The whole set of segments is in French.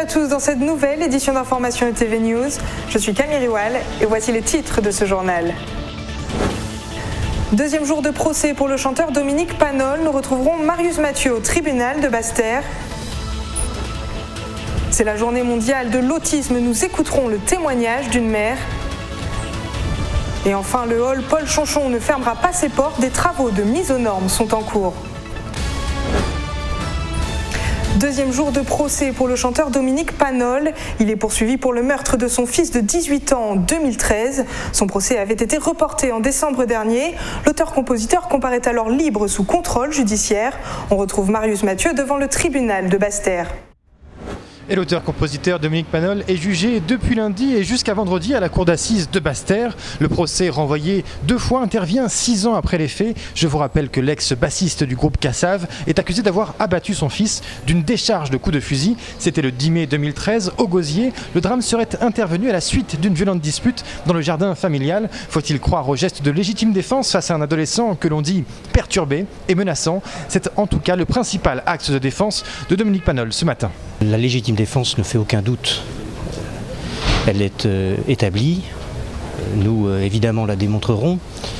à tous dans cette nouvelle édition d'information ETV News. Je suis Camille Riwal et voici les titres de ce journal. Deuxième jour de procès pour le chanteur Dominique Panol. Nous retrouverons Marius Mathieu au tribunal de Basse-Terre. C'est la journée mondiale de l'autisme. Nous écouterons le témoignage d'une mère. Et enfin, le hall Paul Chonchon ne fermera pas ses portes. Des travaux de mise aux normes sont en cours. Deuxième jour de procès pour le chanteur Dominique Panol. Il est poursuivi pour le meurtre de son fils de 18 ans en 2013. Son procès avait été reporté en décembre dernier. L'auteur-compositeur comparaît alors libre sous contrôle judiciaire. On retrouve Marius Mathieu devant le tribunal de Basse-Terre. Et l'auteur-compositeur Dominique Panol est jugé depuis lundi et jusqu'à vendredi à la cour d'assises de Basse-Terre. Le procès renvoyé 2 fois intervient 6 ans après les faits. Je vous rappelle que l'ex-bassiste du groupe Cassav est accusé d'avoir abattu son fils d'une décharge de coups de fusil. C'était le 10 mai 2013 au Gosier. Le drame serait intervenu à la suite d'une violente dispute dans le jardin familial. Faut-il croire au geste de légitime défense face à un adolescent que l'on dit perturbé et menaçant? C'est en tout cas le principal axe de défense de Dominique Panol ce matin. La légitime défense ne fait aucun doute. Elle est établie. Nous, évidemment, la démontrerons.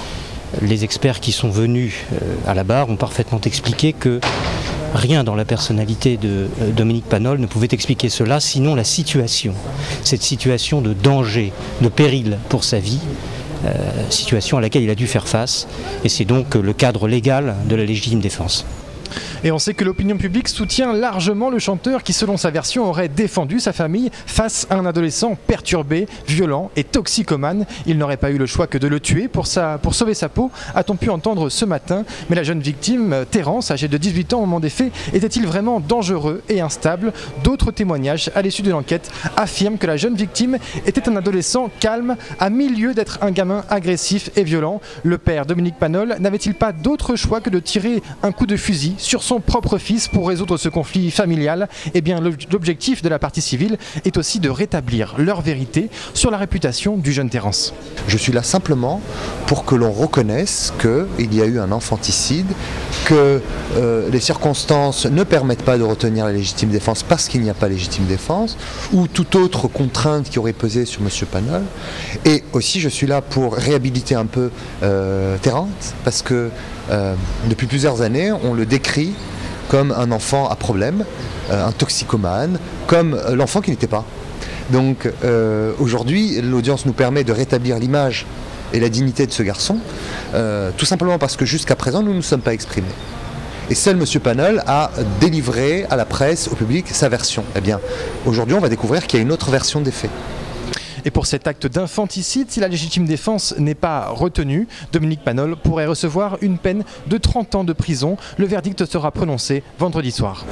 Les experts qui sont venus à la barre ont parfaitement expliqué que rien dans la personnalité de Dominique Panol ne pouvait expliquer cela, sinon la situation. Cette situation de danger, de péril pour sa vie, situation à laquelle il a dû faire face. Et c'est donc le cadre légal de la légitime défense. Et on sait que l'opinion publique soutient largement le chanteur qui, selon sa version, aurait défendu sa famille face à un adolescent perturbé, violent et toxicomane. Il n'aurait pas eu le choix que de le tuer pour sauver sa peau, a-t-on pu entendre ce matin. Mais la jeune victime, Terence, âgée de 18 ans au moment des faits, était-il vraiment dangereux et instable? D'autres témoignages à l'issue de l'enquête affirment que la jeune victime était un adolescent calme, à 1000 lieues d'être un gamin agressif et violent. Le père, Dominique Panol, n'avait-il pas d'autre choix que de tirer un coup de fusil sur son propre fils pour résoudre ce conflit familial? Eh bien, l'objectif de la partie civile est aussi de rétablir leur vérité sur la réputation du jeune Terence. Je suis là simplement pour que l'on reconnaisse qu'il y a eu un infanticide, que les circonstances ne permettent pas de retenir la légitime défense parce qu'il n'y a pas légitime défense, ou toute autre contrainte qui aurait pesé sur M. Panol. Et aussi, je suis là pour réhabiliter un peu Terence, parce que depuis plusieurs années, on le décrit comme un enfant à problème, un toxicomane, comme l'enfant qui n'était pas. Donc aujourd'hui, l'audience nous permet de rétablir l'image et la dignité de ce garçon, tout simplement parce que jusqu'à présent, nous ne nous sommes pas exprimés. Et seul M. Panol a délivré à la presse, au public, sa version. Eh bien, aujourd'hui, on va découvrir qu'il y a une autre version des faits. Et pour cet acte d'infanticide, si la légitime défense n'est pas retenue, Dominique Panol pourrait recevoir une peine de 30 ans de prison. Le verdict sera prononcé vendredi soir.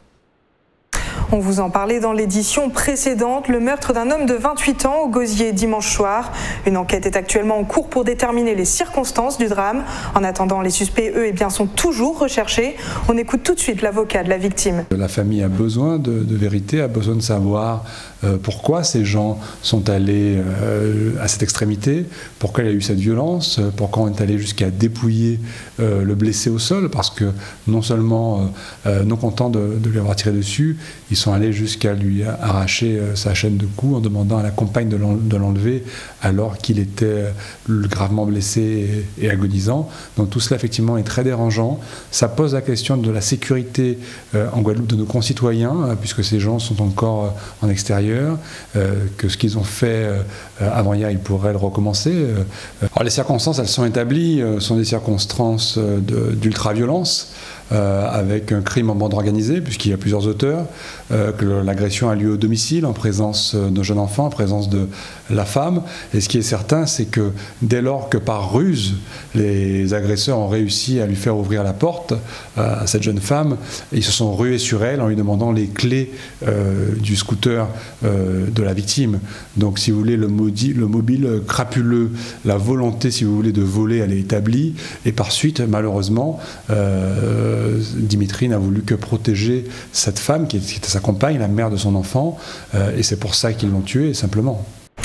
On vous en parlait dans l'édition précédente, le meurtre d'un homme de 28 ans au Gosier dimanche soir. Une enquête est actuellement en cours pour déterminer les circonstances du drame. En attendant, les suspects, eux, sont toujours recherchés. On écoute tout de suite l'avocat de la victime. La famille a besoin de vérité, a besoin de savoir pourquoi ces gens sont allés à cette extrémité, pourquoi il y a eu cette violence, pourquoi on est allé jusqu'à dépouiller le blessé au sol, parce que non seulement non contents de lui avoir tiré dessus, ils sont allés jusqu'à lui arracher sa chaîne de cou en demandant à la compagne de l'enlever alors qu'il était gravement blessé et agonisant. Donc tout cela effectivement est très dérangeant. Ça pose la question de la sécurité en Guadeloupe de nos concitoyens, puisque ces gens sont encore en extérieur, que ce qu'ils ont fait avant-hier, ils pourraient le recommencer. Alors les circonstances, elles sont établies, sont des circonstances d'ultra-violence, avec un crime en bande organisée, puisqu'il y a plusieurs auteurs, que l'agression a lieu au domicile, en présence d'un jeune enfant, en présence de la femme. Et ce qui est certain, c'est que dès lors que par ruse, les agresseurs ont réussi à lui faire ouvrir la porte à cette jeune femme, ils se sont rués sur elle en lui demandant les clés du scooter de la victime. Donc si vous voulez, le mobile crapuleux, la volonté, si vous voulez, de voler, elle est établie. Et par suite, malheureusement, Dimitri n'a voulu que protéger cette femme qui était sa compagne, la mère de son enfant, et c'est pour ça qu'ils l'ont tuée, simplement.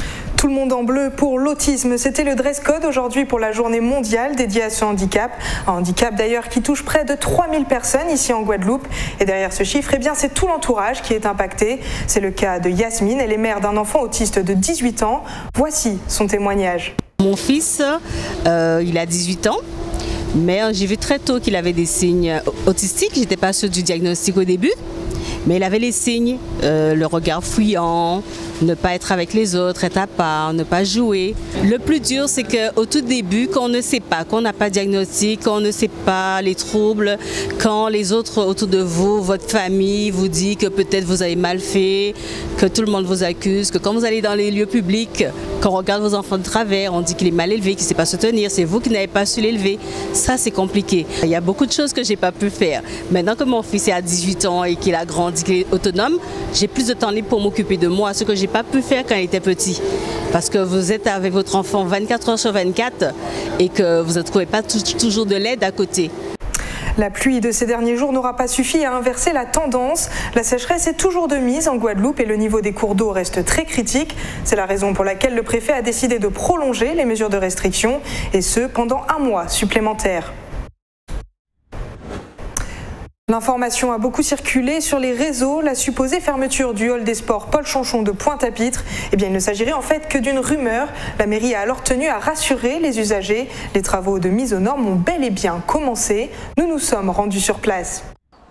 Tout le monde en bleu pour l'autisme. C'était le dress code aujourd'hui pour la journée mondiale dédiée à ce handicap. Un handicap d'ailleurs qui touche près de 3000 personnes ici en Guadeloupe. Et derrière ce chiffre, eh bien, c'est tout l'entourage qui est impacté. C'est le cas de Yasmine, elle est mère d'un enfant autiste de 18 ans. Voici son témoignage. Mon fils, il a 18 ans. Mais j'ai vu très tôt qu'il avait des signes autistiques. J'étais pas sûre du diagnostic au début. Mais il avait les signes, le regard fuyant, ne pas être avec les autres, être à part, ne pas jouer. Le plus dur, c'est qu'au tout début, quand on ne sait pas, qu'on n'a pas de diagnostic, quand on ne sait pas les troubles, quand les autres autour de vous, votre famille vous dit que peut-être vous avez mal fait, que tout le monde vous accuse, que quand vous allez dans les lieux publics, quand on regarde vos enfants de travers, on dit qu'il est mal élevé, qu'il ne sait pas se tenir, c'est vous qui n'avez pas su l'élever. Ça, c'est compliqué. Il y a beaucoup de choses que je n'ai pas pu faire. Maintenant que mon fils est à 18 ans et qu'il a grandi, qu'il est autonome, j'ai plus de temps libre pour m'occuper de moi, ce que je n'ai pas pu faire quand il était petit. Parce que vous êtes avec votre enfant 24 heures sur 24 et que vous ne trouvez pas toujours de l'aide à côté. La pluie de ces derniers jours n'aura pas suffi à inverser la tendance. La sécheresse est toujours de mise en Guadeloupe et le niveau des cours d'eau reste très critique. C'est la raison pour laquelle le préfet a décidé de prolonger les mesures de restriction et ce pendant un mois supplémentaire. L'information a beaucoup circulé sur les réseaux. La supposée fermeture du hall des sports Paul Chanchon de Pointe-à-Pitre, eh bien, il ne s'agirait en fait que d'une rumeur. La mairie a alors tenu à rassurer les usagers. Les travaux de mise aux normes ont bel et bien commencé. Nous nous sommes rendus sur place.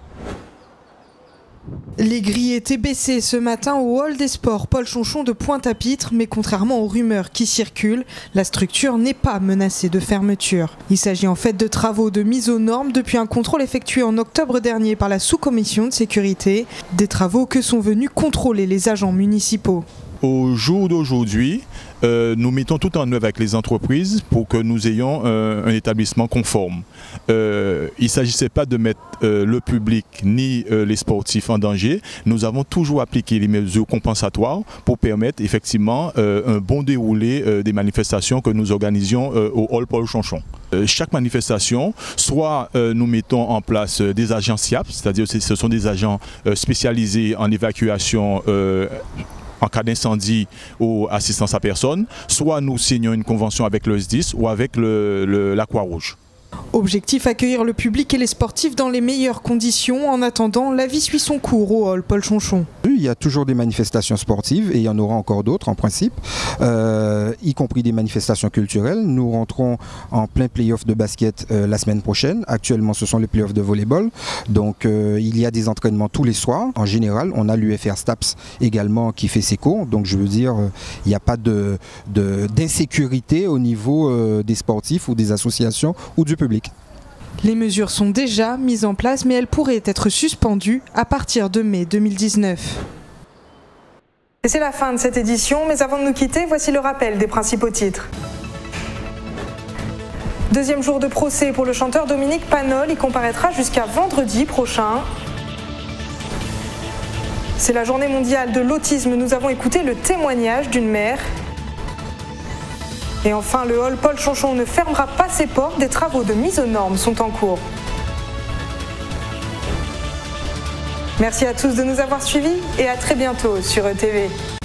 Les grilles étaient baissées ce matin au hall des sports Paul Chanchon de Pointe-à-Pitre, mais contrairement aux rumeurs qui circulent, la structure n'est pas menacée de fermeture. Il s'agit en fait de travaux de mise aux normes depuis un contrôle effectué en octobre dernier par la sous-commission de sécurité, des travaux que sont venus contrôler les agents municipaux. Au jour d'aujourd'hui, nous mettons tout en œuvre avec les entreprises pour que nous ayons un établissement conforme. Il ne s'agissait pas de mettre le public ni les sportifs en danger. Nous avons toujours appliqué les mesures compensatoires pour permettre effectivement un bon déroulé des manifestations que nous organisions au hall Paul Chanchon. Chaque manifestation, soit nous mettons en place des agents SIAP, c'est-à-dire ce sont des agents spécialisés en évacuation en cas d'incendie ou assistance à personne, soit nous signons une convention avec le SDIS ou avec la Croix-Rouge. Objectif, accueillir le public et les sportifs dans les meilleures conditions. En attendant, la vie suit son cours au hall Paul Chanchon. Il y a toujours des manifestations sportives et il y en aura encore d'autres en principe, y compris des manifestations culturelles. Nous rentrons en plein play-off de basket la semaine prochaine. Actuellement, ce sont les play-offs de volleyball. Donc il y a des entraînements tous les soirs. En général, on a l'UFR STAPS également qui fait ses cours. Donc je veux dire, il n'y a pas d'insécurité au niveau des sportifs ou des associations ou du public. Les mesures sont déjà mises en place, mais elles pourraient être suspendues à partir de mai 2019. Et c'est la fin de cette édition, mais avant de nous quitter, voici le rappel des principaux titres. Deuxième jour de procès pour le chanteur Dominique Panol, il comparaîtra jusqu'à vendredi prochain. C'est la journée mondiale de l'autisme, nous avons écouté le témoignage d'une mère. Et enfin, le hall Paul Chanchon ne fermera pas ses portes, des travaux de mise aux normes sont en cours. Merci à tous de nous avoir suivis et à très bientôt sur ETV.